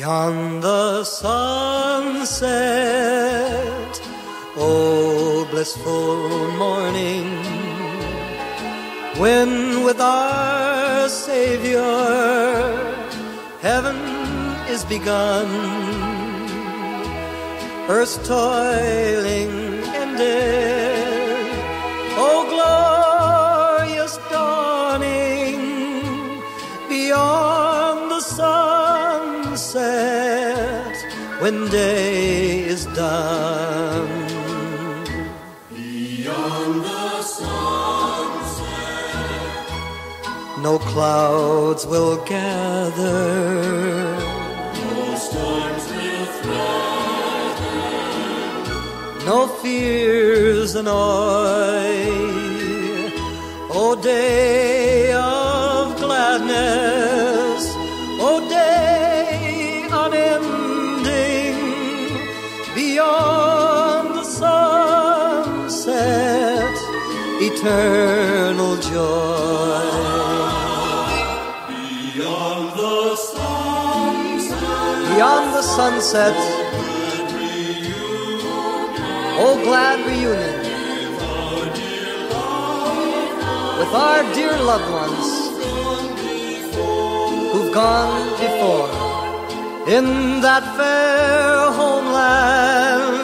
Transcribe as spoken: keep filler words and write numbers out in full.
Beyond the sunset, oh blissful morning, when with our Savior heaven is begun, earth's toiling ended, oh glorious dawning, beyond the sunset, when day is done. Beyond the sunset, no clouds will gather, no storms will threaten, no fears annoy. O day of gladness, O day unending, beyond the sunset, eternal joy. Beyond the sunset, beyond the sunset, oh glad reunion with our dear loved ones who've gone before in that fair homeland